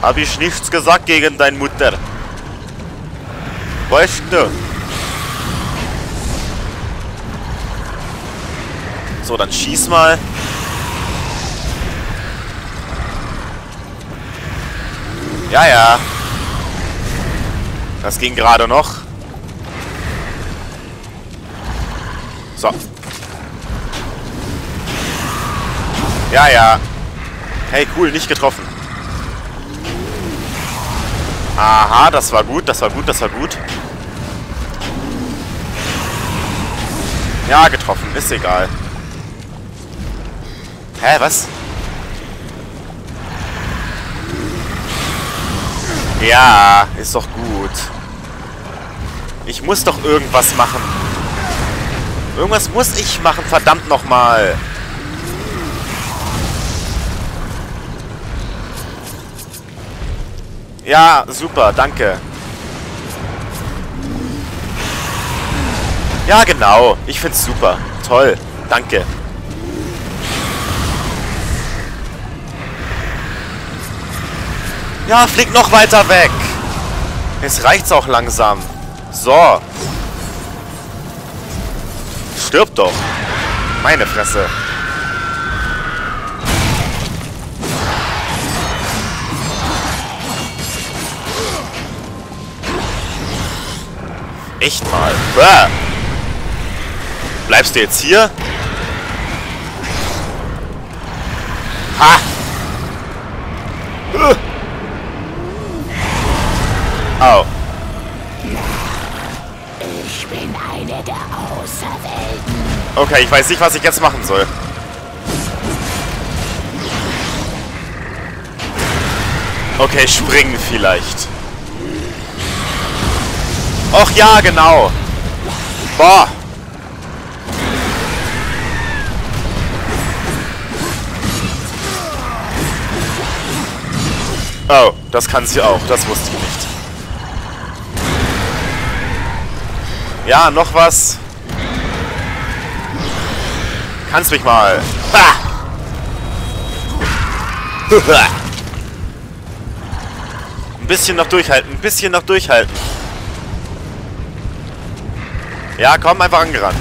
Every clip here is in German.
Hab ich nichts gesagt gegen deine Mutter. Weißt du? So, dann schieß mal. Ja, ja. Das ging gerade noch. So. Ja, ja. Hey, cool, nicht getroffen. Aha, das war gut, das war gut, das war gut. Ja, getroffen, ist egal. Hä, was? Ja, ist doch gut. Ich muss doch irgendwas machen. Irgendwas muss ich machen, verdammt nochmal. Ja, super, danke. Ja, genau. Ich find's super. Toll. Danke. Ja, flieg noch weiter weg. Jetzt reicht's auch langsam. So. Stirb doch. Meine Fresse. Echt mal. Bäh. Bleibst du jetzt hier? Ha! Au. Ich bin eine der Auserwählten. Okay, ich weiß nicht, was ich jetzt machen soll. Okay, springen vielleicht. Och ja, genau. Boah. Oh, das kann sie auch. Das wusste ich nicht. Ja, noch was. Kannst mich mal. Ha! Ein bisschen noch durchhalten. Ein bisschen noch durchhalten. Ja, komm, einfach angerannt.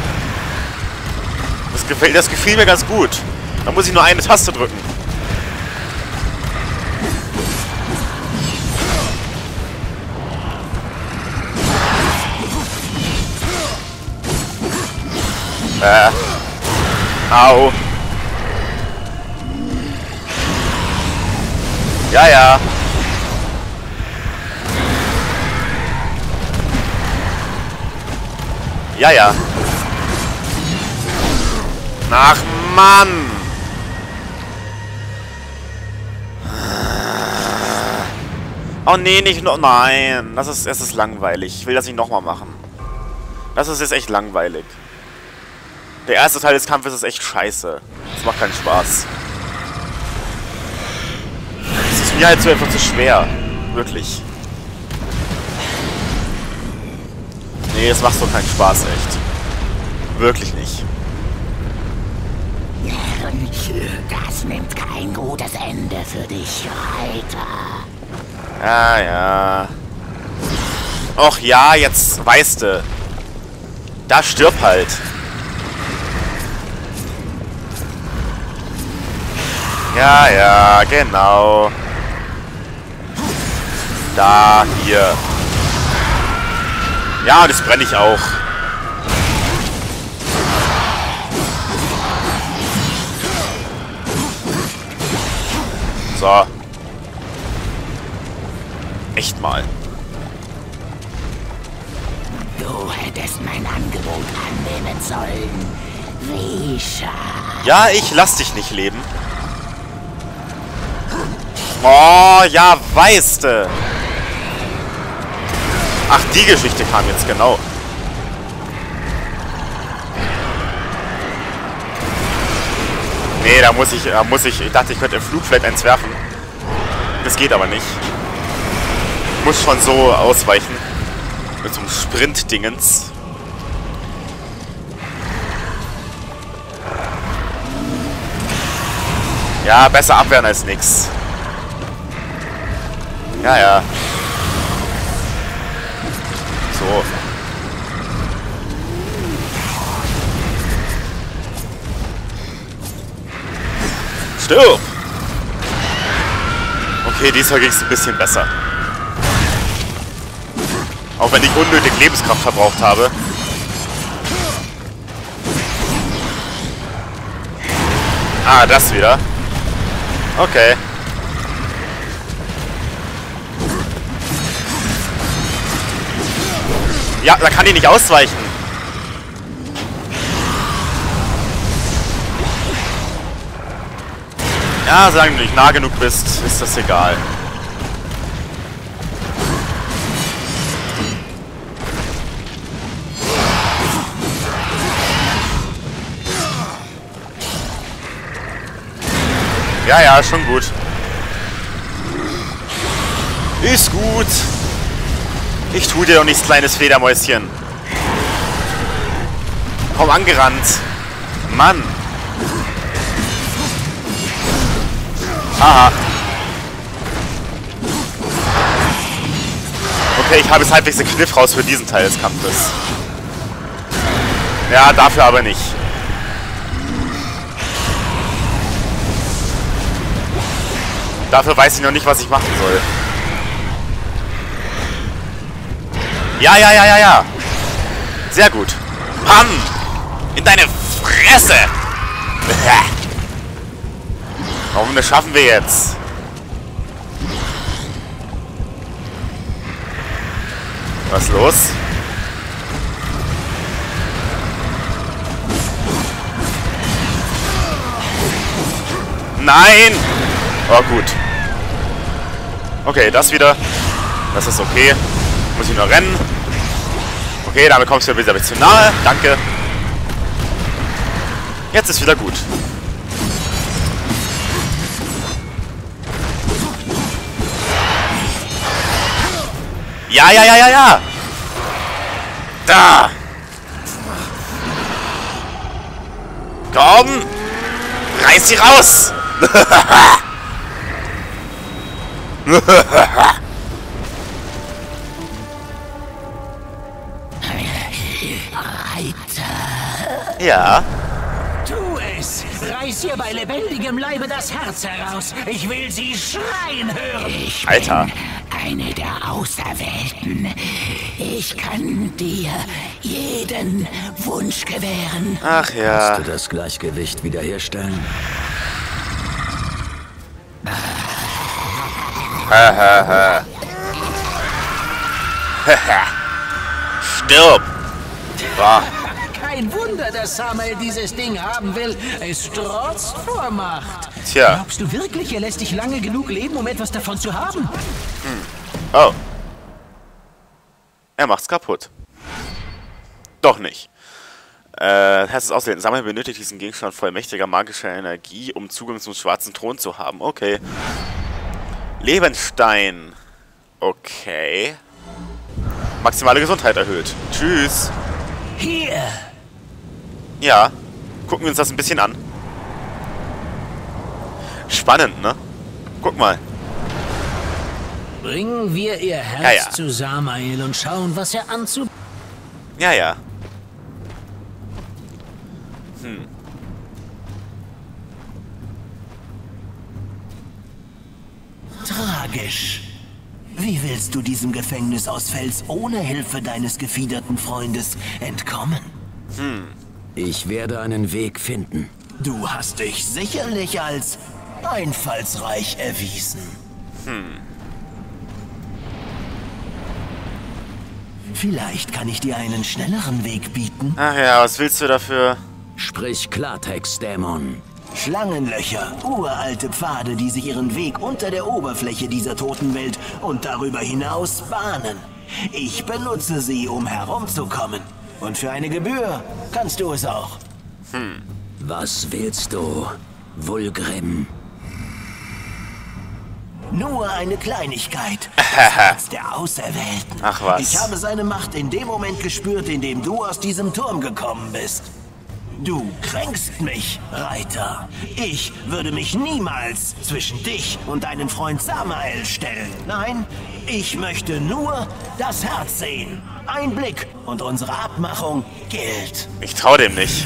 Das gefiel mir ganz gut. Da muss ich nur eine Taste drücken. Au. Ja, ja. Ja, ja. Ach, Mann. Oh, nee, nicht nur... Nein. Es ist langweilig. Ich will das nicht nochmal machen. Das ist jetzt echt langweilig. Der erste Teil des Kampfes ist echt scheiße. Das macht keinen Spaß. Es ist mir halt so einfach zu schwer. Wirklich. Nee, es macht so keinen Spaß, echt. Wirklich nicht. Das nimmt kein gutes Ende für dich, Reiter. Ja, ja. Och ja, jetzt weißt du. Da stirb halt. Ja, ja, genau. Da, hier. Ja, das brenne ich auch. So. Echt mal. Du hättest mein Angebot annehmen sollen. Wie schade. Ja, ich lass dich nicht leben. Oh, ja, weißt du. Ach, die Geschichte kam jetzt, genau. Nee, da muss ich, ich dachte, ich könnte im Flug vielleicht eins werfen. Das geht aber nicht. Muss schon so ausweichen. Mit so einem Sprint-Dingens. Ja, besser abwehren als nix. Ja, ja. So. Stirb! Okay, diesmal ging es ein bisschen besser. Auch wenn ich unnötig Lebenskraft verbraucht habe. Ah, das wieder. Okay. Ja, da kann die nicht ausweichen. Ja, solange du nicht nah genug bist, ist das egal. Ja, ja, schon gut. Ist gut. Ich tue dir doch nichts, kleines Fledermäuschen. Komm angerannt. Mann. Aha. Okay, ich habe jetzt halbwegs den Kniff raus für diesen Teil des Kampfes. Ja, dafür aber nicht. Dafür weiß ich noch nicht, was ich machen soll. Ja, ja, ja, ja, ja. Sehr gut. Pam! In deine Fresse! Warum, das schaffen wir jetzt? Was ist los? Nein! Oh, gut. Okay, das wieder. Das ist okay. Muss ich nur rennen. Okay, damit kommst du wieder zu nahe. Danke. Jetzt ist wieder gut. Ja, ja, ja, ja, ja. Da. Komm. Reiß sie raus. Ja. Tu es! Reiß ihr bei lebendigem Leibe das Herz heraus! Ich will sie schreien hören! Ich Alter. bin eine der Auserwählten. Ich kann dir jeden Wunsch gewähren. Ach ja. Kannst du das Gleichgewicht wiederherstellen? Stirb. Bah. Kein Wunder, dass Samael dieses Ding haben will. Es strotzt vor Macht. Tja. Glaubst du wirklich, er lässt dich lange genug leben, um etwas davon zu haben? Oh. Er macht's kaputt. Doch nicht. Herz ist auswählen. Samael benötigt diesen Gegenstand voll mächtiger magischer Energie, um Zugang zum schwarzen Thron zu haben. Okay. Lebensstein. Okay. Maximale Gesundheit erhöht. Tschüss. Hier! Ja. Gucken wir uns das ein bisschen an. Spannend, ne? Guck mal. Bringen wir ihr Herz Ja, ja. zu Samael und schauen, was er anzu... Ja, ja. Tragisch. Wie willst du diesem Gefängnis aus Fels ohne Hilfe deines gefiederten Freundes entkommen? Ich werde einen Weg finden. Du hast dich sicherlich als einfallsreich erwiesen. Vielleicht kann ich dir einen schnelleren Weg bieten. Ach ja, was willst du dafür? Sprich Klartext, Dämon. Schlangenlöcher, uralte Pfade, die sich ihren Weg unter der Oberfläche dieser toten Welt und darüber hinaus bahnen. Ich benutze sie, um herumzukommen. Und für eine Gebühr kannst du es auch. Was willst du, Vulgrim? Nur eine Kleinigkeit. Das der Auserwählten. Ach was. Ich habe seine Macht in dem Moment gespürt, in dem du aus diesem Turm gekommen bist. Du kränkst mich, Reiter. Ich würde mich niemals zwischen dich und deinen Freund Samael stellen. Nein, ich möchte nur das Herz sehen. Ein Blick und unsere Abmachung gilt. Ich trau dem nicht.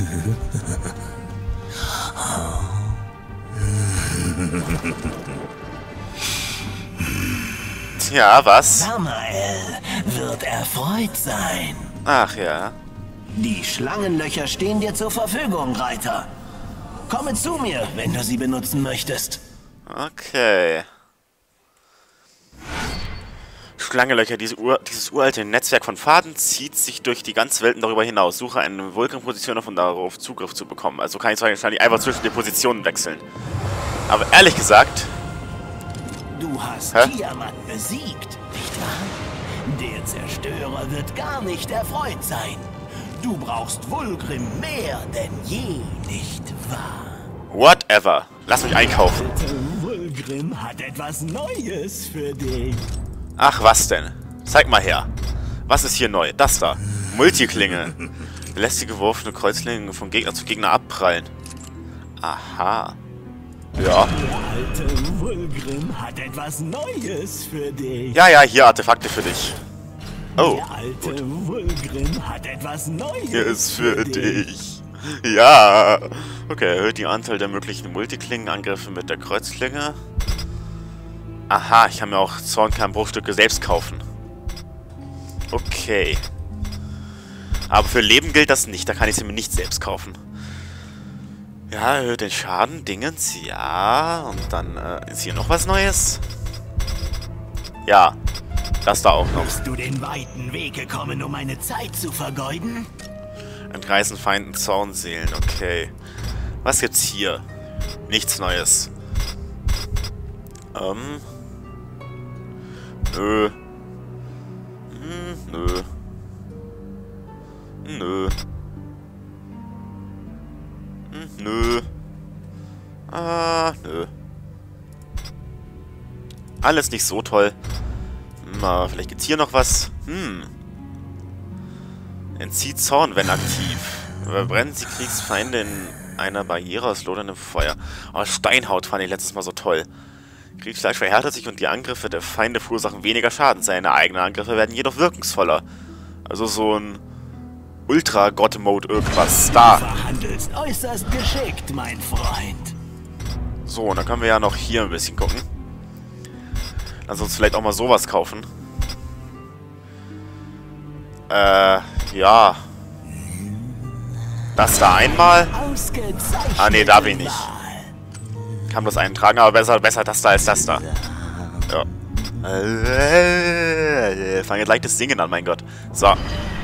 Tja, was? Samael wird erfreut sein. Ach ja. Die Schlangenlöcher stehen dir zur Verfügung, Reiter. Komme zu mir, wenn du sie benutzen möchtest. Okay. Schlangenlöcher, dieses uralte Netzwerk von Pfaden zieht sich durch die ganze Welt und darüber hinaus. Suche eine Vulkan-Position auf, um darauf Zugriff zu bekommen. Also kann ich wahrscheinlich einfach zwischen den Positionen wechseln. Aber ehrlich gesagt... Du hast Tiamat besiegt, nicht wahr? Der Zerstörer wird gar nicht erfreut sein. Du brauchst Vulgrim mehr denn je, nicht wahr? Whatever. Lass mich einkaufen. Vulgrim hat etwas Neues für dich. Ach, was denn? Zeig mal her. Was ist hier neu? Das da. Multiklinge. Lässt die geworfene Kreuzlinge von Gegner zu Gegner abprallen. Aha. Ja. Der alte Vulgrim hat etwas Neues für dich. Ja, hier Artefakte für dich. Oh. Der alte Vulgrim hat etwas Neues Hier ist für dich. Ja. Okay, erhöht die Anzahl der möglichen Multiklingenangriffe mit der Kreuzklinge. Aha, ich kann mir auch Zornkern-Bruchstücke selbst kaufen. Okay. Aber für Leben gilt das nicht, da kann ich sie mir nicht selbst kaufen. Ja, erhöht den Schaden, Dingens, ja. Und dann, ist hier noch was Neues? Ja, das da auch noch. Bist du den weiten Weg gekommen, um meine Zeit zu vergeuden? Entreißen Feinden Zornseelen, okay. Was gibt's hier? Nichts Neues. Nö. Nö. Nö. Nö. Nö. Alles nicht so toll. Vielleicht gibt's hier noch was. Entzieht Zorn, wenn aktiv. Verbrennen sie Kriegsfeinde in einer Barriere aus loderndem Feuer. Oh, Steinhaut fand ich letztes Mal so toll. Kriegsfleisch verhärtet sich und die Angriffe der Feinde verursachen weniger Schaden. Seine eigenen Angriffe werden jedoch wirkungsvoller. Also so ein Ultra-God-Mode irgendwas. Da. Du verhandelst äußerst geschickt, mein Freund. So, und dann können wir ja noch hier ein bisschen gucken. Lass uns vielleicht auch mal sowas kaufen. Ja. Das da einmal. Ah, nee, da wenig. Kann bloß einen tragen, aber besser das da als das da. Ja. Fange gleich das Singen an, mein Gott. So.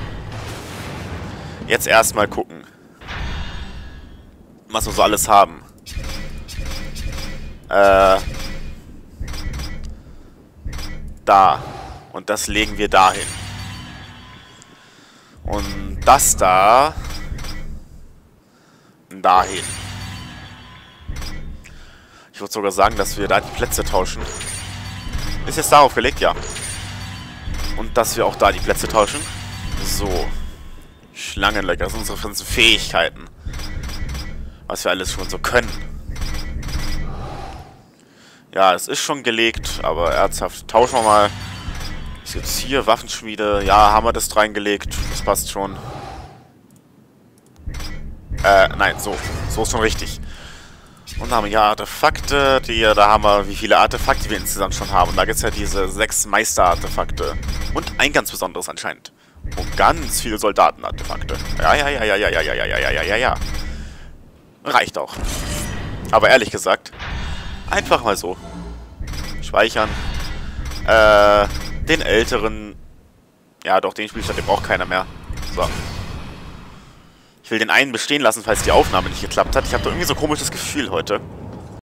Jetzt erstmal gucken. Was wir so alles haben. Da. Und das legen wir dahin. Und das da dahin. Ich würde sogar sagen, dass wir da die Plätze tauschen. Ist jetzt darauf gelegt? Ja. Und dass wir auch da die Plätze tauschen. So. Schlangenlöcher, das sind unsere ganzen Fähigkeiten. Was wir alles schon so können. Ja, es ist schon gelegt, aber ernsthaft. Tauschen wir mal. Was gibt's hier? Waffenschmiede. Ja, haben wir das reingelegt. Das passt schon. Nein, so. So ist schon richtig. Und haben wir ja Artefakte. Da haben wir, wie viele Artefakte wir insgesamt schon haben. Und da gibt es ja diese 6 Meister-Artefakte. Und ein ganz besonderes anscheinend. Und ganz viele Soldaten-Artefakte. Ja. Reicht auch. Aber ehrlich gesagt, einfach mal so. Speichern. Den älteren... Ja, doch, den Spielstand, den braucht keiner mehr. So. Ich will den einen bestehen lassen, falls die Aufnahme nicht geklappt hat. Ich habe da irgendwie so ein komisches Gefühl heute.